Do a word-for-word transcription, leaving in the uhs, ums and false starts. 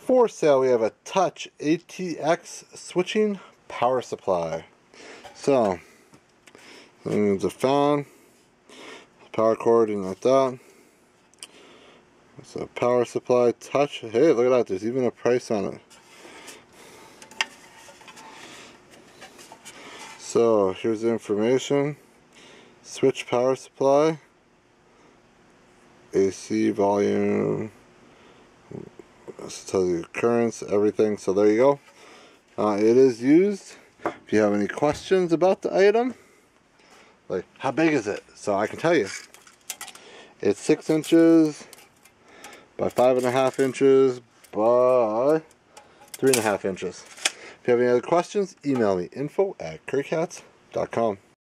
For sale, we have a Touch A T X switching power supply. So, there's a fan, power cord, and like that. It's a power supply Touch. Hey, look at that. There's even a price on it. So, here's the information. Switch power supply. A C volume. This tells you currents, everything. So there you go. Uh, it is used. If you have any questions about the item, like how big is it? So I can tell you. It's six inches by five and a half inches by three and a half inches. If you have any other questions, email me info at currycats dot com.